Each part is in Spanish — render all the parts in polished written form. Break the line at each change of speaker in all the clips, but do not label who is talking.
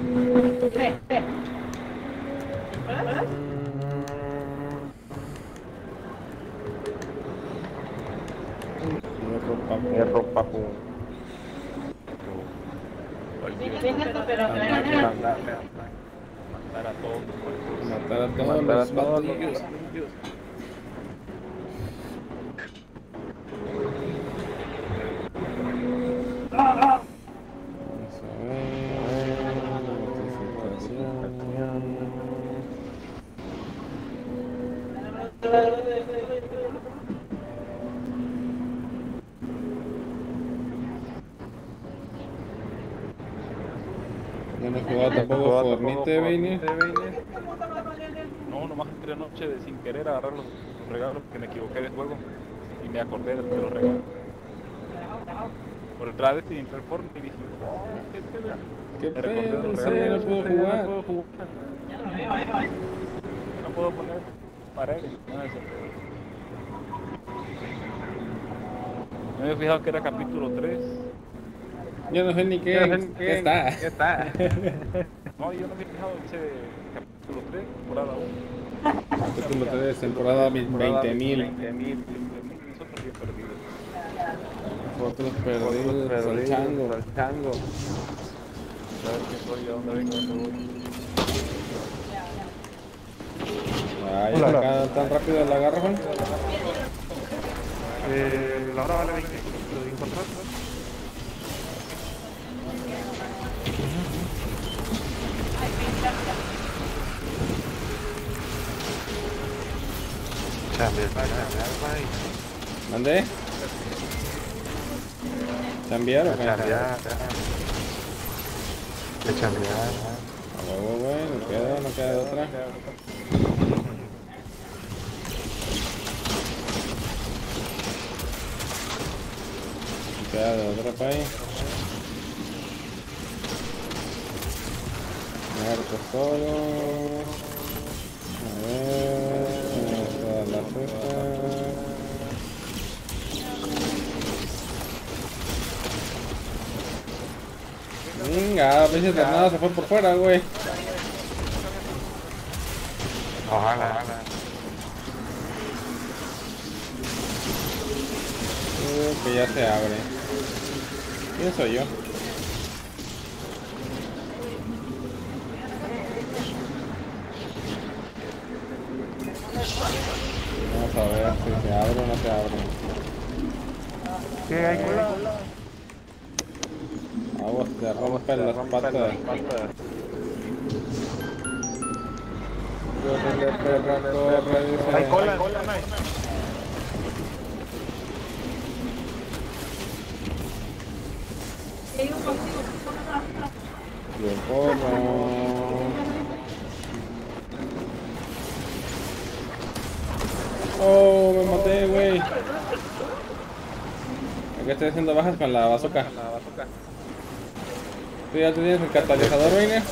Hierro, papu.
Matar a todos.
Matar a todos los batillos. Vamos a ver. Ya no he jugado tampoco Fornite, Vayner.
No, nomás entré anoche sin querer a agarrar los regalos que me equivoqué de juego y me acordé de los regalos. Por detrás de entré al Fortnite y dije,
¿Qué pedo? No sé, no puedo jugar.
No puedo poner paredes. Me había fijado que era capítulo 3.
Yo no sé ni qué está.
No, yo no me he fijado, dice capítulo 3, temporada 1.
Capítulo 3, temporada 20.000.
Nosotros bien perdidos.
Otros perdidos, solchando.
A ver quién soy, a dónde vengo, a dónde voy.
Ay, acá tan rápido la agarra, Juan.
La hora vale 20. ¿Lo encontrás?
¿Mandé? ¿Chambear o qué?
De chambear.
A huevo, güey, no queda de otra. No queda de otra, pay. Muertos todos. A ver, todas las cestas. Venga, a veces nada se fue por fuera, güey.
Ojalá.
Que ya se abre. ¿Quién soy yo? Vamos a ver si se abre o no se abre.
¿Qué hay cola?
Aguas, te rompen las patas. Corre, perra, corre, dice.
Hay cola.
Yo corro. Oh, me maté, güey. Acá estoy haciendo bajas con la bazooka. ¿Tú ya tienes el catalizador, Vayner?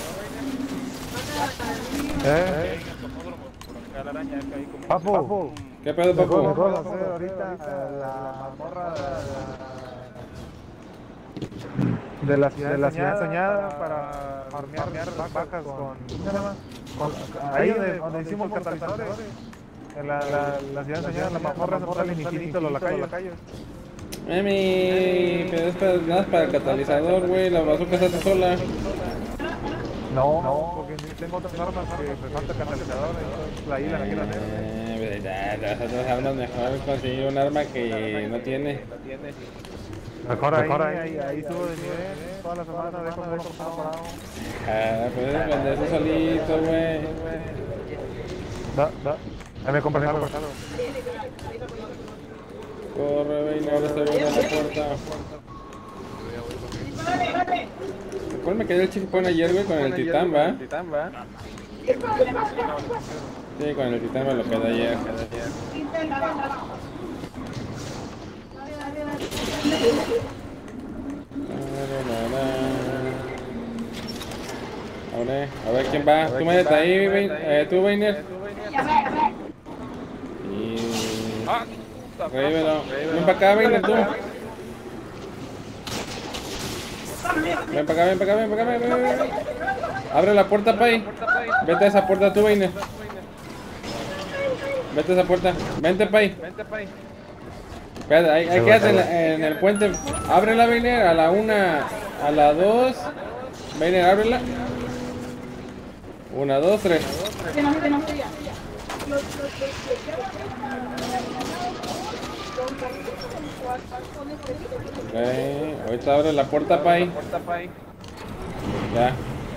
Papu.
¿Qué pedo, papu?
Vamos a hacer ahorita la mazmorra de la ciudad soñada para farmear vacas con... ¿Cómo se llama? Ahí donde hicimos el catalizador. En la ciudad soñada, la mazmorra no sale infinito los lacayos.
Mami, pero es nada para el catalizador, güey. La bazooka se hace sola.
No, porque tengo otras armas que me falta catalizador. Entonces la isla aquí la tengo.
Nosotros hablan mejor conseguir un arma que no tiene.
Mejor ahí subo de nivel. Toda la semana dejo parado.
Puedes venderse solito, güey.
Ahí me compras algo.
Corre, Vayner, ahora se abre la puerta. ¿Cuál me cayó el chispón ayer, güey? Con el titán, ¿va? Sí, con el titán me lo quedé ayer. A ver quién va. Tú métete ahí, tú, Vayner. Revívelo. Ven para acá, Vayner, tú. Ven para acá, ven para acá, ven para acá, ven. Abre la puerta, Pai. Vete a esa puerta tú, Vainer. Vete a esa puerta. Vente, Pai. Espérate, ahí quédate en el puente. Ábrela, Vainer, a la 1, a la 2. Vainer, ábrela. 1, 2, 3. Ok, ahorita abre la puerta, Pai. Ya.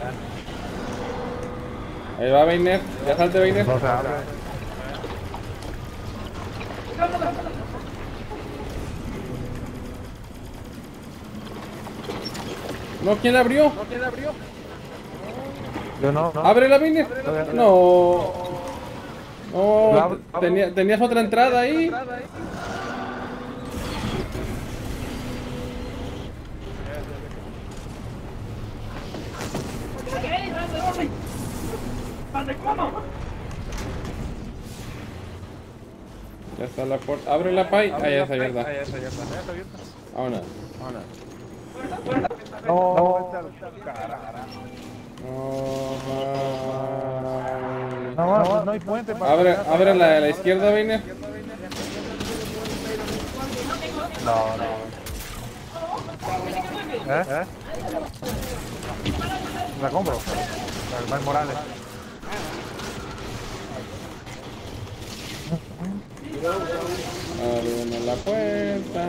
Ahí va, Vainer. Ya salte, Vainer.
No se abre.
No, ¿quién la abrió?
Yo no.
Ábrela, Vainer. No. No,
Lo
tenías otra entrada ahí. Ya está la puerta. Abre la Pai. Ahí está abierta. Vámonos.
No, no hay puente para...
Abre la de la izquierda, Vainer.
No. ¿Eh? La compro. El Mar Morales.
Abre la puerta.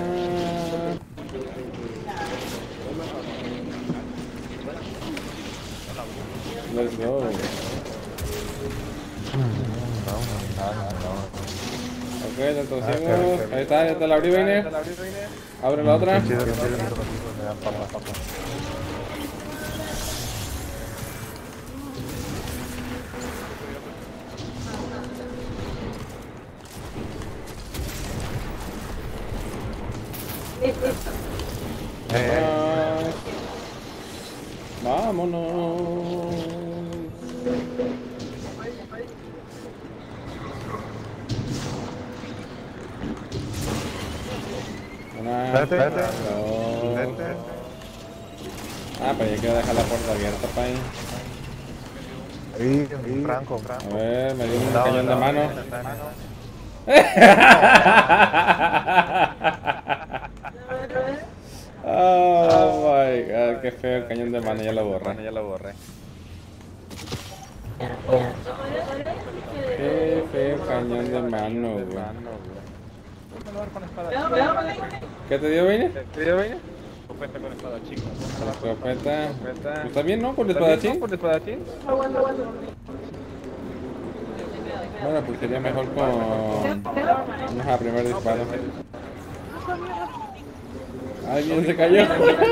Let's go. Ok, ya torcimos. Ahí está, ya te la abrí, Vainer. Abre la otra. Vámonos. Una,
Vete.
dos. Pero ya quiero dejar la puerta abierta, Pai.
Ahí, Franco.
A ver, me dio un cañón de mano. Oh my god, qué feo el cañón de mano, ya lo borré. Qué feo cañón de mano, güey. ¿Qué te dio, Vainer?
Escopeta con espadachín.
Escopeta. Pues está bien, ¿no? Por el espadachín. Bueno, pues sería mejor con... Ajá, primer disparo. Alguien se cayó.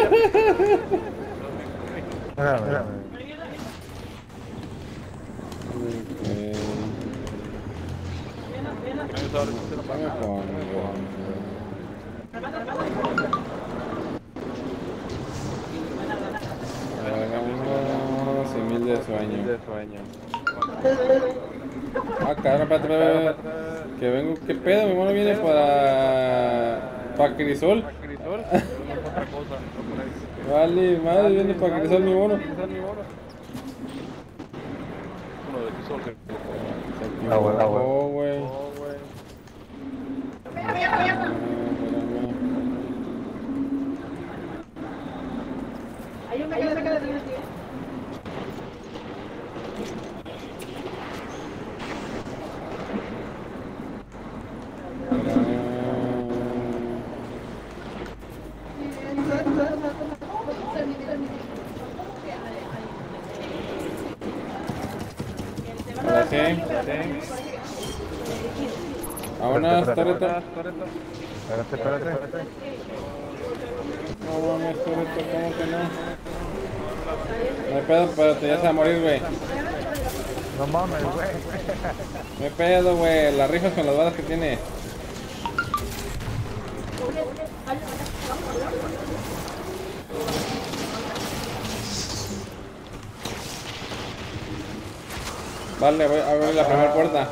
Sin de sueño. Ah, cabrón, espérate. Que vengo, ¿qué pedo? Mi mono viene para Crisol. Vale, madre, viene para Crisol mi mono.
Uno de tus ojos.
Ah, bueno.
Oh, güey. Ahora sí. Vámonos, Toretto.
Espérate.
No mames, Toretto, ¿cómo que no? No hay pedo, pero te vas a morir, güey.
No mames, güey.
No hay pedo, güey. Las rifas con las balas que tiene. Vale, voy a abrir la primera puerta.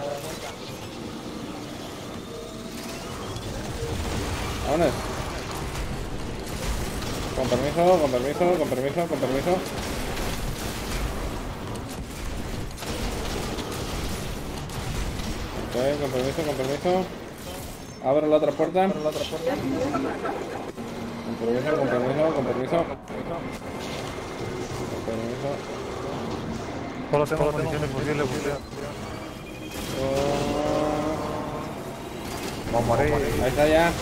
Vámonos. Con permiso, con permiso, con permiso, con permiso. Ok, con permiso, con permiso. Abro la otra puerta. Con permiso, con permiso, con permiso. Con permiso.
Solo tengo municiones posibles. Vamos a morir.
Ahí está ya.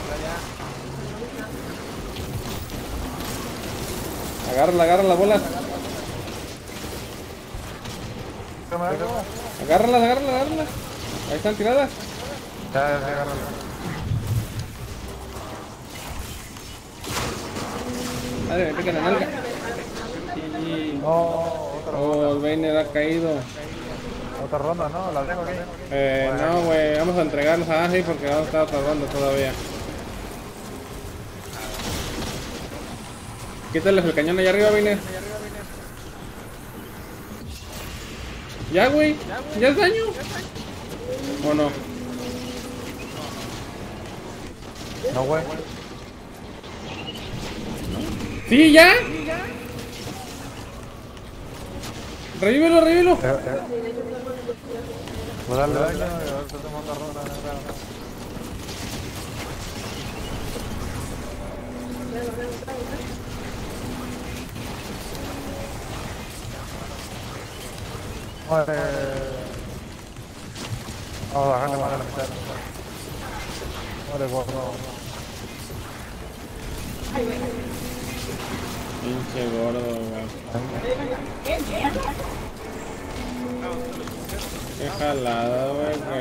Agárrala, agarra las bolas. Agárralas, agárralas, agárralas. Ahí están tiradas.
Ya, agárrala.
Madre, me pican la nalga. Y...
No, otra
Oh, el Vainer ha caído.
otra ronda, ¿no? La tengo aquí.
No, güey, vamos a entregarlos a Aji porque vamos a estar tardando todavía. Quítales el cañón allá arriba, Vainer. Ya, güey, ya es daño. ¿O no?
No, güey.
¡Sí, ya! Revívelo, revívelo.
Pues darle daño y ahora hacemos otra ronda. Vamos a bajarle más a la mitad. Vale, gordo.
Pinche gordo, güey. Qué jalada, güey, que...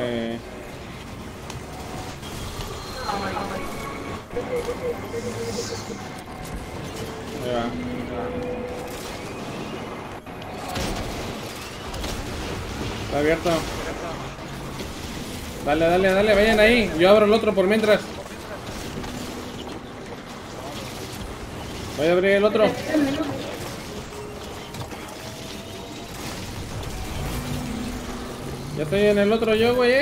Ahí va. Está abierto. Dale, dale, dale, vayan ahí. Yo abro el otro por mientras. Voy a abrir el otro. Ya estoy en el otro yo, güey,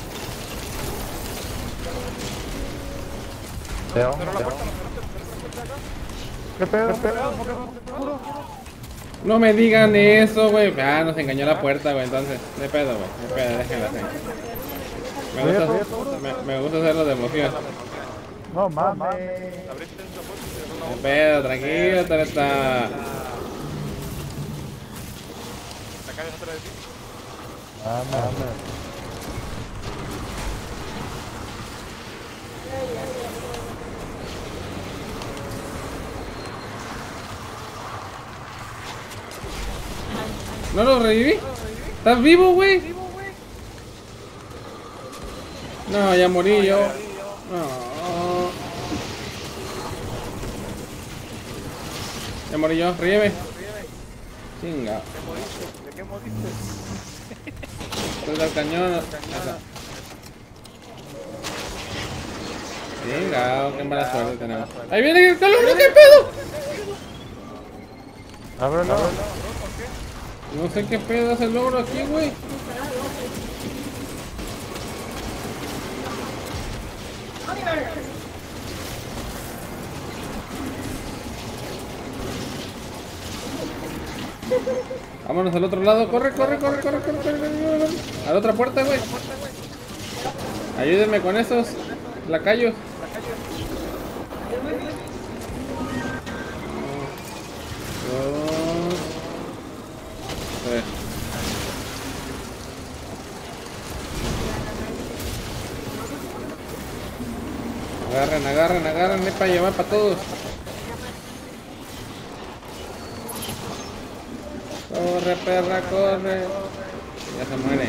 ¿Qué pedo?
No me digan eso, güey. Ah, nos engañó la puerta, güey, entonces. De pedo, güey. De pedo, déjenla así. Me gusta hacerlo de emoción.
No mames.
De pedo, tranquilo, Tareta.
Mames.
¿No lo reviví? ¿Estás vivo, güey? No, ya morí yo. No. Ya morí yo, revive. Chinga.
¿De qué moriste?
Suelta el cañón. Chinga, qué mala suerte tenemos. ¡Ahí viene el calor! ¿Qué pedo?
Ábrelo.
No sé qué pedo hace el logro aquí, güey. Vámonos al otro lado. Corre, corre, corre, corre, corre, corre, corre. A la otra puerta, güey. Ayúdenme con esos lacayos. Dos, tres. Agarren, agarren, agarren, es para llevar para todos. Corre, perra, corre. Ya se muere.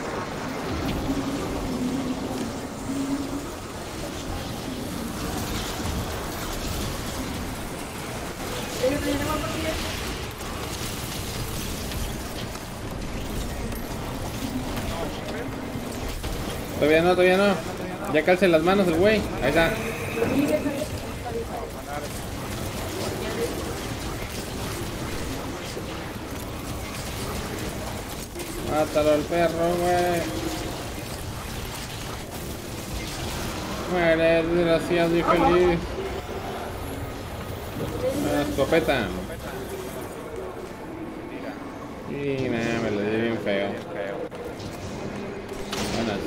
Todavía no, todavía no. Ya calce las manos el güey. Ahí está. Mátalo al perro, güey. Muere, desgraciado y feliz. Una escopeta. Y nada, me lo di bien feo. Buenas.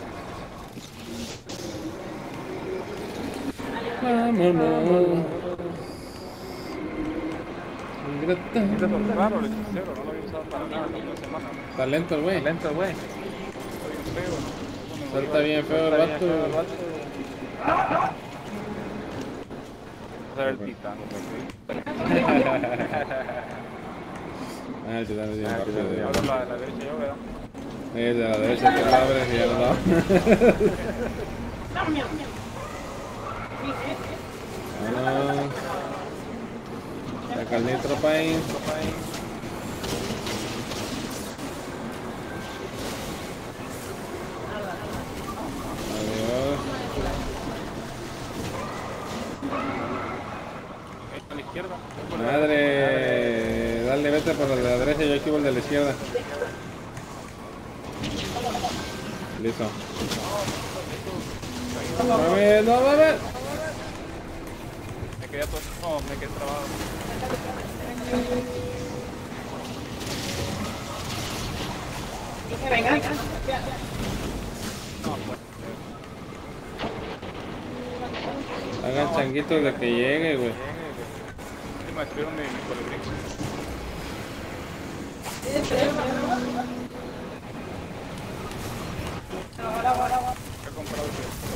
Vámonos.
Claro, el hechicero, no lo había usado para nada la otra semana.
Está lento el güey.
Lento, güey.
Salta bien feo el vato.
Vamos a ver el titán.
Ah, el titán es bien rápido.
Ahora la derecha yo, ¿verdad?
Es de la derecha que la abres y ya no la Vámonos. Saca el nitro, pay. Adiós.
A la izquierda.
Madre. Dale, vete por el de la derecha, yo esquivo el de la izquierda. Listo. Mames, no mames.
Me quedé todo. No, me quedé trabado.
Hagan changuitos de que llegue, güey.
Sí, me escribieron mi colibrí. ¿Qué he comprado?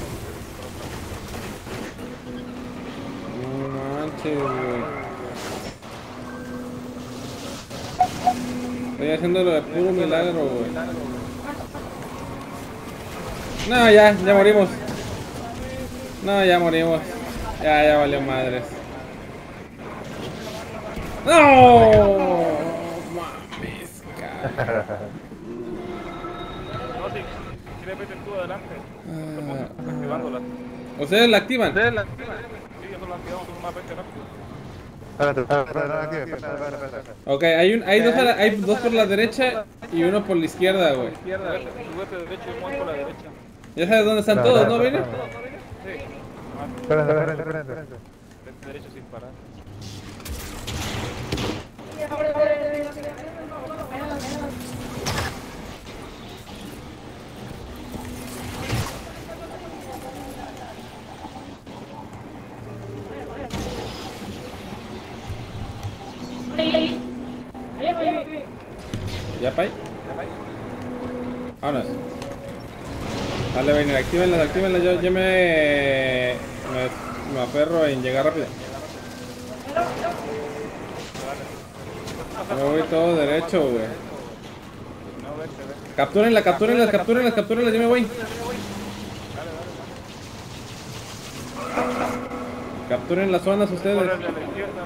No manches, güey. Estoy haciéndolo de puro milagro, güey. No, ya morimos. No, ya morimos. Ya valió madres. ¡No! Mames, cara.
No, si le metes tú adelante. Activándola.
¿Ustedes la activan?
Sí, eso lo activamos más veces rápido.
Espérate.
Ok, hay dos por la derecha y uno por la izquierda, güey.
Subete derecho y mueve por la derecha.
Ya sabes dónde están todos, ¿no, Vini?
Sí.
Espérate.
Vete derecho sin parar.
¿Ya, pay? Vámonos. Dale, venir, actívenlas, yo me aferro en llegar rápido. Me voy todo derecho, güey. Captúrenlas, yo me voy. Capturen las zonas ustedes.
Corre hacia la izquierda.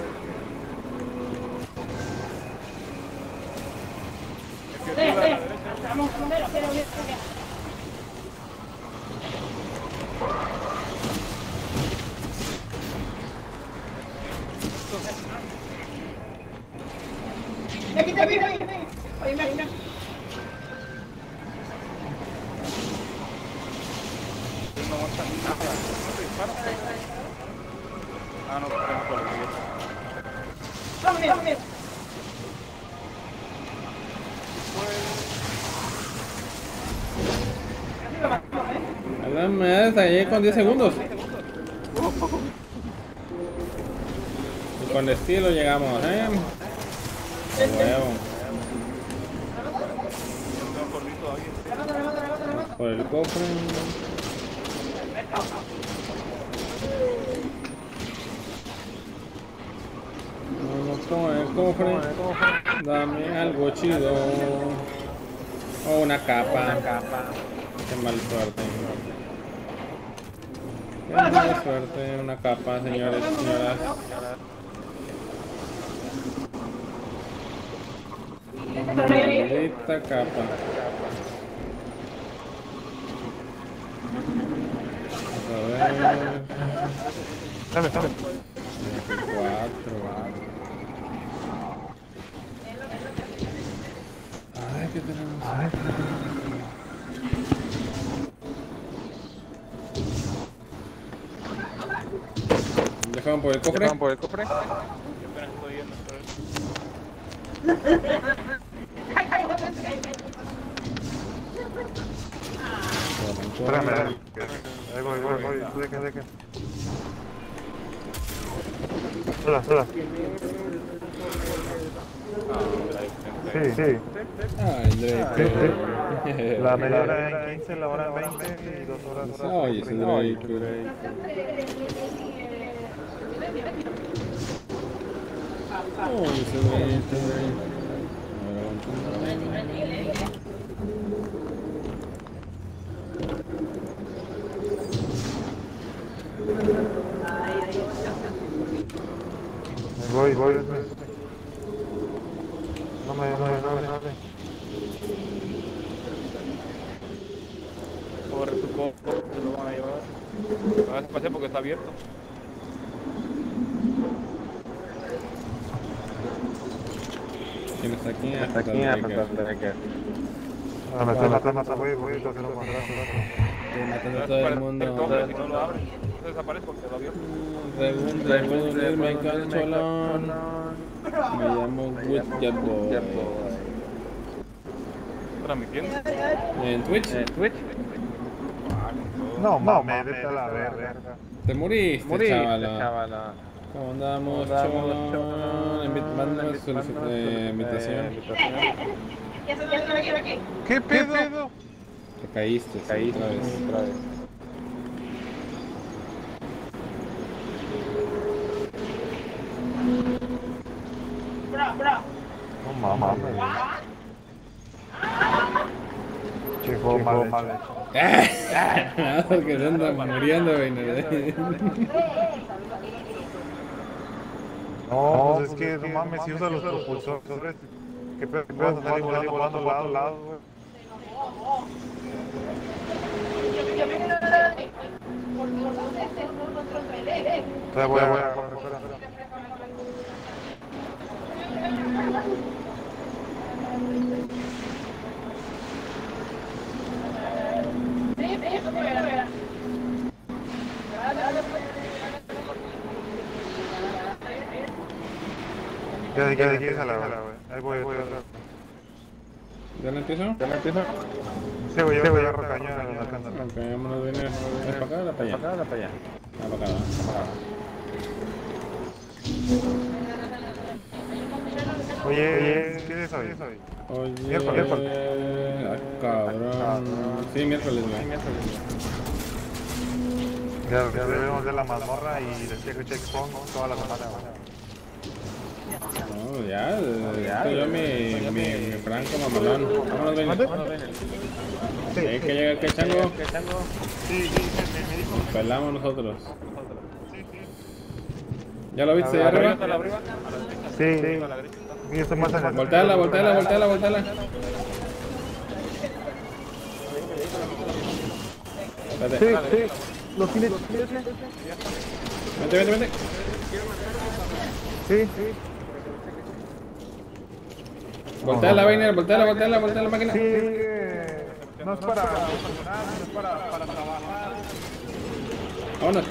No aguanta nada. No te dispara. Ah, no, tenemos por el
Me das ahí con 10 segundos. Y con estilo llegamos, De huevo. Por el cofre. Vamos con el cofre. Dame algo chido. O una capa. Qué mala suerte. Qué mala suerte. Una capa, señores y señoras. Maldita capa. Vamos a ver.
Dame.
4. Ay, ¿qué tenemos? ¿Ya fueron por el cofre?
Espérame, ahí voy, dejen. Hola. Sí.
Ay, Drake.
La media hora en 15, la hora en 20 y 2 horas.
Ay, ese Drake. Ay, ese Drake.
Voy. No me.
Corre tu coco, se lo van a llevar. A ver si pasé porque está abierto.
¿Quién está aquí?
Está aquí, me está matando, voy, que no
matando a todo el mundo.
Si no lo abres, no desaparece porque está abierto.
Según unirme con Cholón. Me llamo Witjabo.
¿Transmitiendo?
¿En Twitch?
No, mames, vete a la verga.
Te moriste, chavala. ¿Cómo andamos, Cholón? Mándanos invitación.
¿Qué pedo?
Te caíste otra vez.
No mames. Chico, mal hecho.
Porque se anda muriendo, güey.
No, pues es que no mames, si usa los propulsores. ¿Qué pedo? Andar volando a lados, güey. Voy a correr. Ya de la güey. Ahí voy.
¿Ya la empiezo?
Sí, güey, yo voy a recañar.
Ok, vámonos bien. ¿Es para acá o para allá? Para acá.
Oye, ¿qué es hoy?
Oye,
Miércoles.
Cabrón. Sí, miércoles, güey.
Ya debemos de la mazmorra y del checkpoint toda la semana, güey.
No, ya estoy yo mi franco mamalón. Vámonos, ven.
Sí,
Que llega el chango.
Sí, me dijo.
Pelamos nosotros. ¿Ya lo viste allá arriba?
Sí. Y esto más en el...
Volteala. Espérate.
Sí. Los tienes.
Vente.
Sí.
Voltea la vaina, voltea la máquina.
Sí, no es para funcionar, es para trabajar.
Vámonos.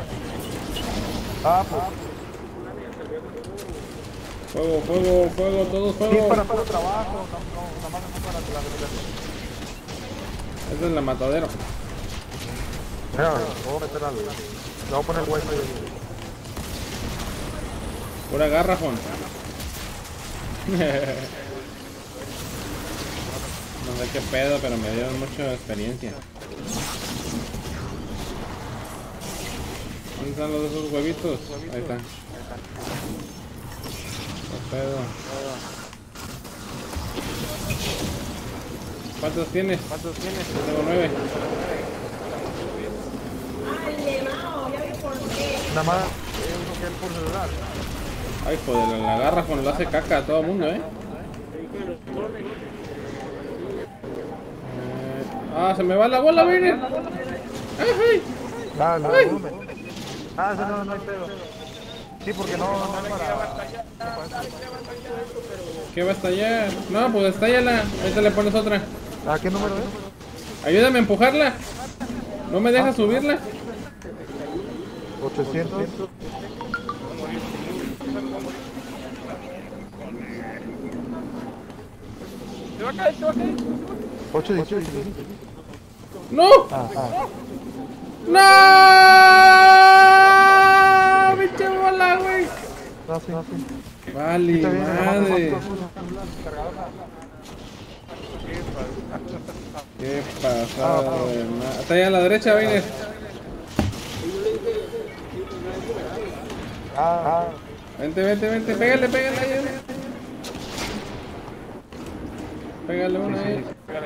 Pues.
Fuego, todos
Sí,
fuego.
para todo trabajo, nada más es para la navegación.
Esta es la matadero.
Mira, voy a meter algo. Le voy a poner wifi.
Pura garrafón. No sé qué pedo, pero me dieron mucha experiencia. ¿Dónde están los esos huevitos? Ahí están. ¿Qué pedo? ¿Cuántos tienes? Yo tengo 9.
Nada más uso que él por celular.
Ay, joder, la garrafón lo hace caca a todo el mundo, Se me va la bola, miren. ¡Ay!
Dale, volumen. Eso no hay pedo. Sí, porque no es para...
¿Qué va a estallar? No, pues estállala. Ahorita le pones otra.
¿A qué número es?
Ayúdame a empujarla. No me deja subirla.
800. 8, 18.
¡No! ¡No! ¡Pinche bola, güey!
No, sí.
Vale, madre. Qué pasada de madre. Está ahí a la derecha, Viner. Vente, pégale ahí. Pégale uno ahí.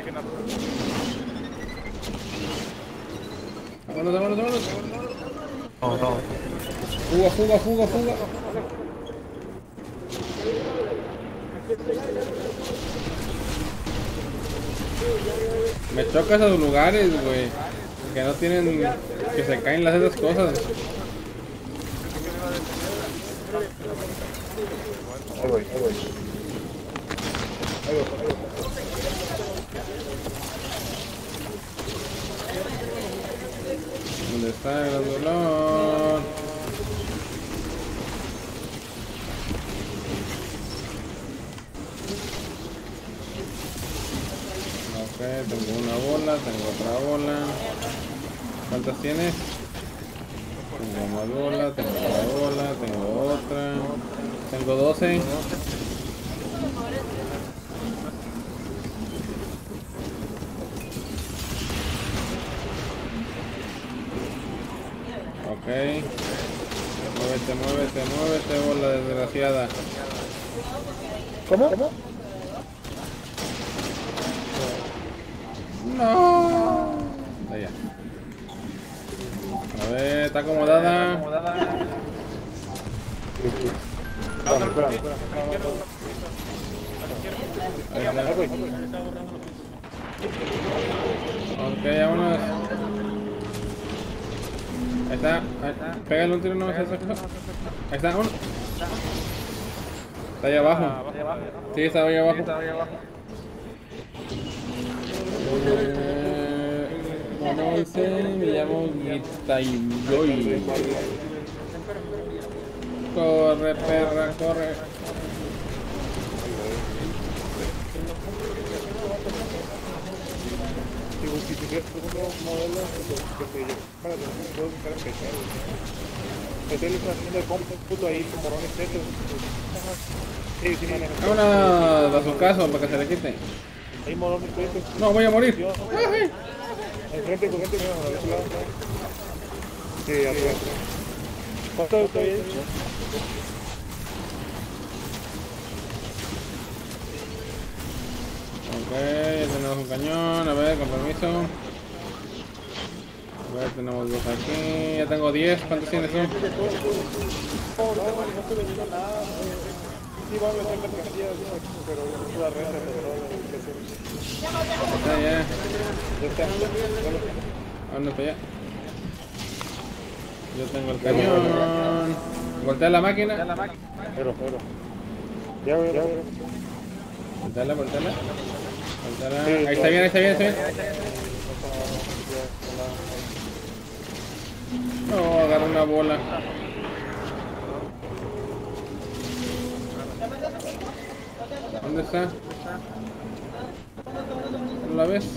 Vámonos.
No.
Fuga. Me choca esos lugares, güey. Que no tienen... que se caen las esas cosas.
Ahí voy.
¿Dónde está el dolor? Ok, tengo una bola, tengo otra bola. ¿Cuántas tienes? Tengo más bola, tengo otra bola, tengo otra. Tengo 12. Ok. Muévete, bola desgraciada.
¿Cómo?
No. Allá. A ver, está acomodada. Ahí está. Ok, vámonos. Ahí está. Pégale un tiro nomás a eso. Ahí está, uno. Está ahí abajo. Sí, está ahí abajo. Me llamo Gitaiboy. Corre, perra, corre.
Si te quieres un modelo para que no puedo buscar en PC. PC le está haciendo el cómputo ahí con morones tetos. Sí, maneja.
Vámonos a su caso para que se le quite.
Hay morones tetos.
No, voy a morir.
Enfrente, mira, a ese lado. Sí, atrás. ¿Cuánto te había dicho?
Ok, ya tenemos un cañón, a ver, con permiso. A ver, tenemos dos aquí, ya tengo 10, ¿cuántos tienes tú?
No estoy vendiendo nada. Sí, van a meter mercancías, pero es la renta,
Está ya.
Ya
¿Dónde está ya? Yo tengo el cañón. Voltea la máquina.
Pero. Ya voy.
Volteala. Ahí está bien. No, agarra una bola. ¿Dónde está? ¿No la ves?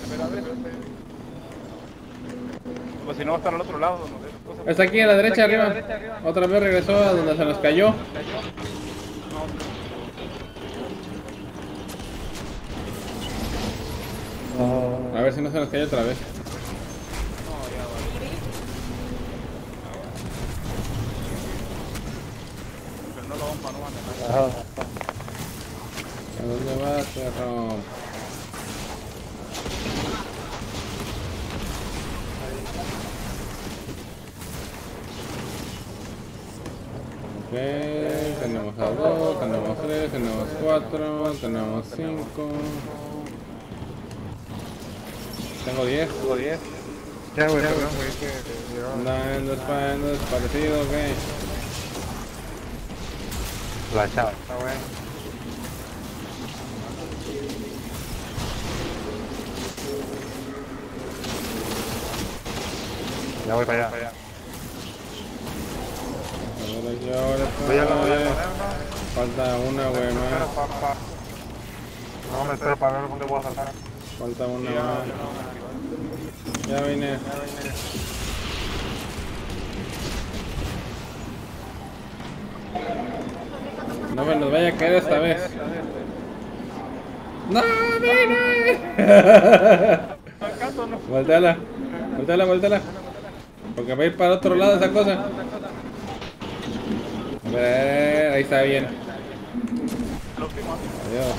Pues si no va a estar al otro lado.
Está aquí a la derecha, arriba. Otra vez regresó a donde se nos cayó. A ver si no se nos cae otra vez.
Pero no lo vamos a manejar.
Ajá.
¿A dónde vas, perro? Ok, tenemos a 2, tenemos 3, tenemos 4, tenemos 5. Tengo 10.
Ya, güey.
Andando desparecido, ok.
La chava. Está bueno. Ya voy para allá.
Ahora
Voy a la
falta una, güey, más.
No me espero para ver dónde voy a saltar.
Falta una más. Ya vine. No me los vaya a caer esta vez. ¡No, vine! Volteala. Volteala, volteala. Porque va a ir para otro lado esa cosa. A ver, ahí está bien. Adiós.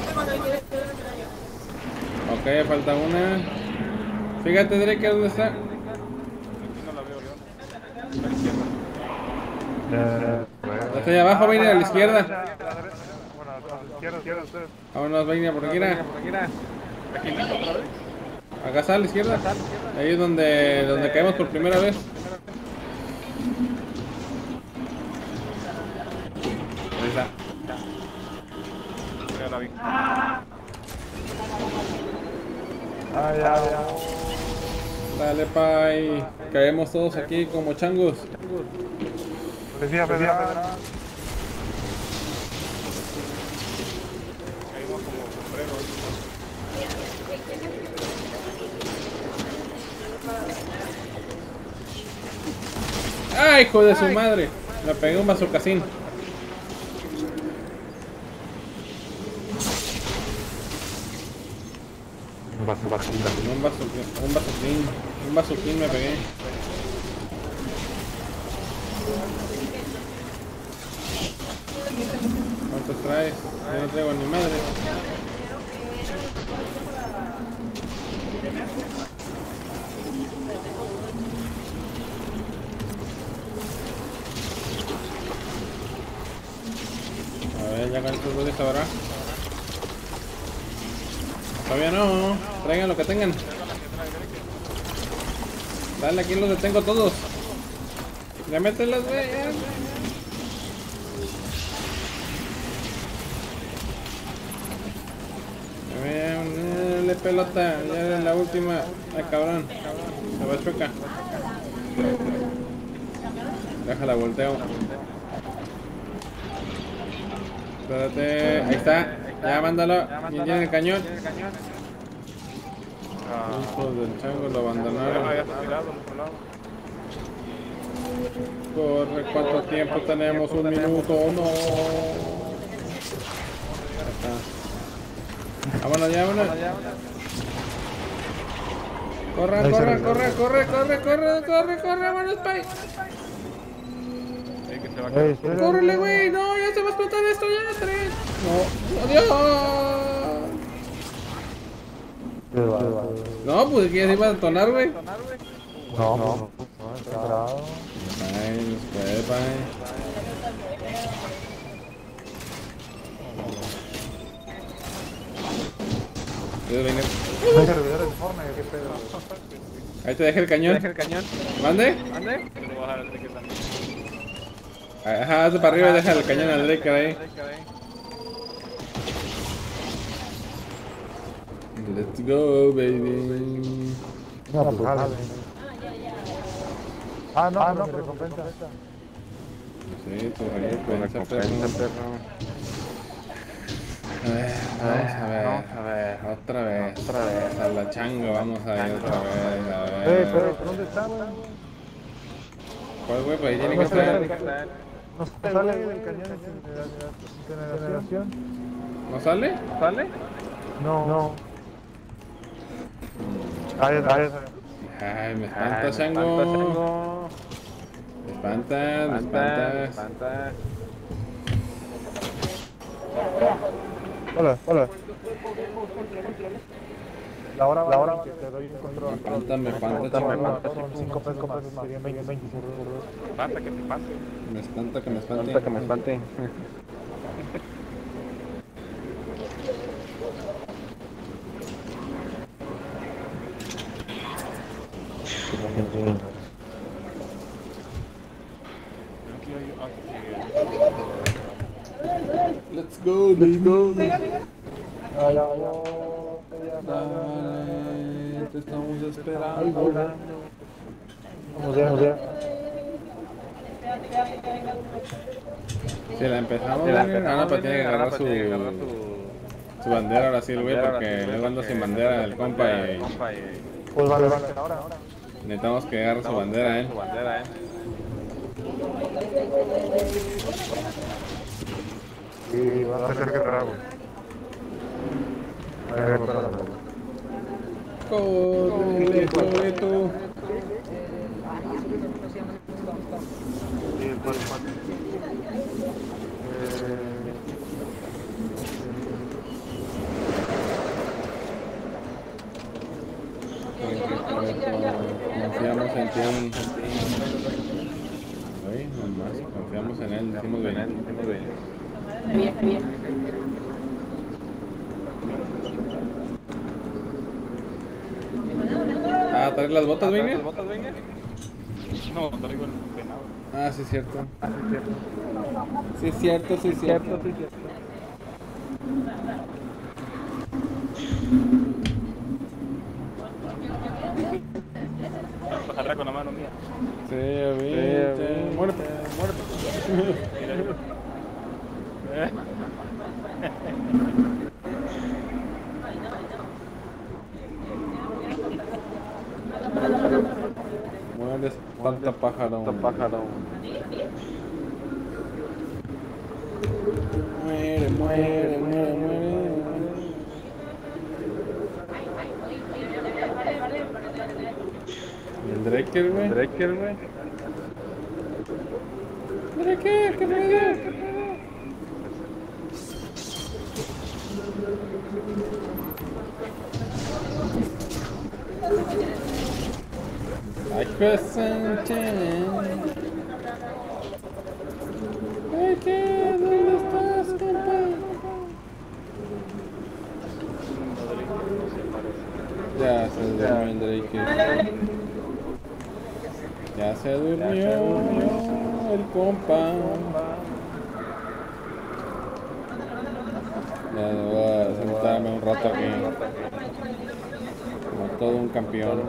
Ok, falta una. Fíjate, Drake, ¿dónde está?
Aquí no la veo yo.
Está allá abajo, viene a la izquierda.
Bueno, a la izquierda ustedes.
Vámonos, venga, por aquí.
Aquí listo otra vez.
Acá está a la izquierda. Ahí es donde caemos por primera vez. Ahí está.
Ya la vi.
Ya.
Dale, pay. Caemos todos aquí como changos.
Policía federal.
Caímos como sombreros.
¡Ay, hijo de su madre! Me pegué un bazucacín. Un bazuquín me pegué. ¿Cuántos traes? Yo no traigo ni madre. A ver, ya cuántos goles habrá. Todavía no. Traigan lo que tengan. Dale, aquí los detengo todos. Ya mételos, güey. Dale pelota, ya es la última. Ay, cabrón. Se va a chocar. Déjala, volteo. Espérate, ahí está. Ya mándalo. ¿Quién tiene el cañón? Hijos del chango lo abandonaron.
Ya está tirado al otro lado.
Corre, ¿cuánto tiempo tenemos? Un minuto, no. Ya está. Vámonos ya, vámonos. Corre, vámonos, pay.
Sí, que se va a caer.
Córrele, güey, no, ya se va a explotar esto, ya, 3. No, adiós. No, pues que ya se iba a detonar, güey.
No.
Ay, nos puede, pay.
No hay servidores de Fortnite, qué pedo.
Ahí te dejé el cañón. ¿Mande?
Pero bajar el Drake también.
Ajá, hazte para arriba y deja el cañón al Drake ahí. Let's go, baby.
No, pues jale. No, pero recompensa.
Sí, tu recompensa, perro. A ver, otra vez, a la changa, vamos a ir otra vez, a ver.
Pero ¿dónde está, güey?
¿Cuál, güey? Pues ahí tiene que estar.
No sale del cañón de generación.
¿No sale?
No. Ahí está.
Ay, me espanta, chango. Me espantas.
Hola. La hora que te doy un control.
Me espanta, chango.
Son 5 pesos más, serían 20.
Basta que te pase.
Me espanta que me espante. Let's go, baby. Dale, te estamos esperando.
Vamos ya.
Si la empezamos, no, pero tiene que agarrar su... su bandera ahora sí, güey, porque luego ando sin bandera el compa y
Pues vale, ahora.
necesitamos que agarre su bandera,
Sí, va a tener que trago. A ver,
Corre tú.
Sí, el cual.
Confiamos en ti. Oye, nomás, confiamos en él, decimos bien. Ah, ¿traes las botas, Vine?
No, traigo el penado.
Ah, sí, es cierto. Sí, es cierto.
Bajará con la mano mía.
Sí, viste. Muérete. Muere espanta pájaro. Muere. El Drecker, güey. Drecker, ¿qué pedo? Ay, ¿dónde estás, compa? Ya se durmió el Drake. Ya se durmió el compa. Ya voy a sentarme un rato aquí. Como todo un campeón.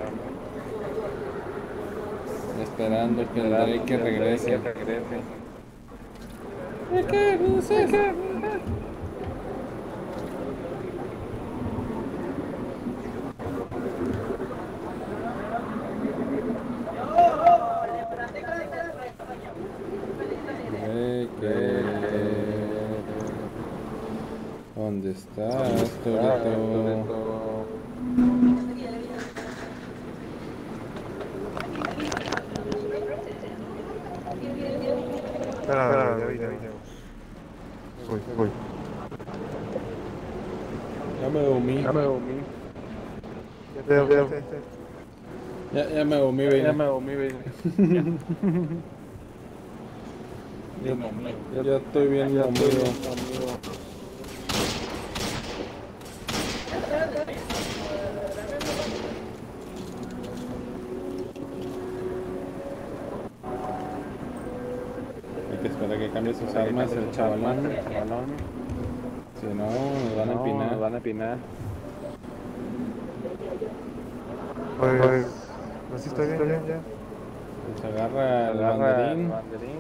Esperando que el Drake regrese. ¿Qué? No sé. ¿Dónde estás, Toreto?
Espera, ya vi. Voy.
Ya me dormí. Ya me dormí, baby. Ya estoy bien dormido. Hay que esperar que cambie sus armas el chavalón. Si no, nos van a empinar.
Pues así estoy bien ya.
Pues agarra el banderín.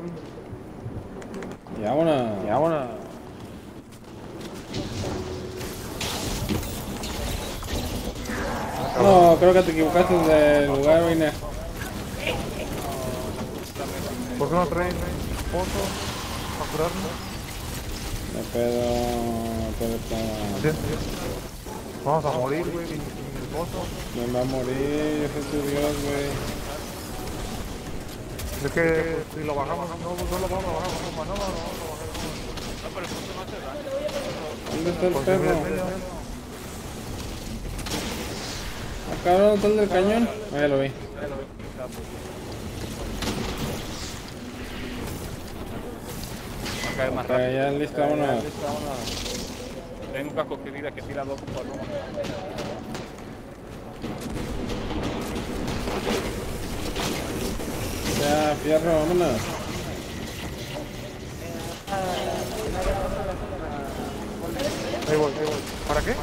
Y vámonos. No, creo que te equivocaste de lugar, Vine.
¿Por qué no traen foto para curarnos?
No puedo.
Vamos a morir, güey, sin foto.
Me va a morir, yo soy tu Dios, güey.
Es que si lo bajamos, no lo vamos a bajar, no lo vamos a bajar.
No, pero el punto no hace daño.
¿Dónde está el
Porque
perro? Acá, ¿dónde está el del cañón? Ah, ya lo vi.
Acá es más
Ok,
rápido.
ya listo, vámonos.
Tengo un casco que tira 2 palomas.
Ya, fierro, vámonos.
Ahí voy. ¿Para qué?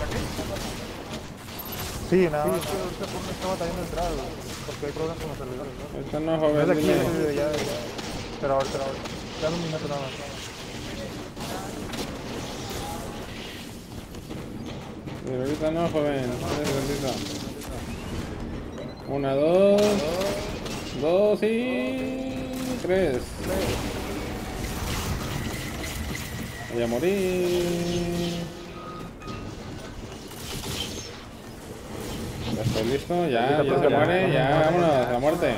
Sí, nada más. Ahorita estaba batallando entrada, güey, porque hay problemas con los servidores, ¿no?
Ahorita no,
No es
joven,
de aquí,
dile.
de allá. Pero ahorita. Dame un minuto nada más.
Pero ahorita no, joven. Una, dos. Dos y... tres. Voy a morir. Ya estoy listo, ya se muere, ya vámonos a la muerte.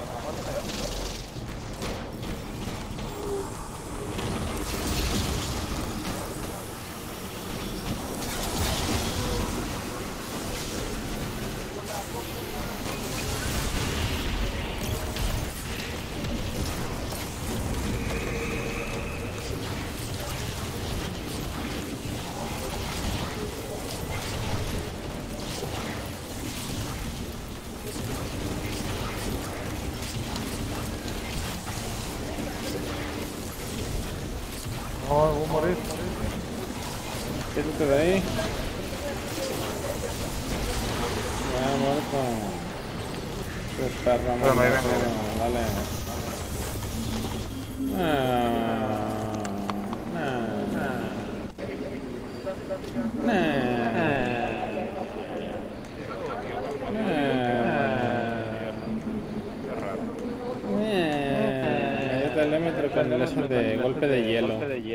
No, voy a morir.
Quítate de ahí. Ya muerto. Qué perro,
Pero me
muerto.
vengo.
Dale. Ahí está el Emetro con el eso de golpe de hielo.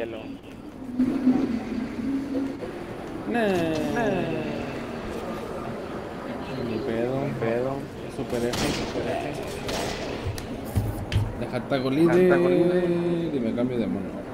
Ni pedo. Super F. Dejar tagolide. Y me cambio de mono.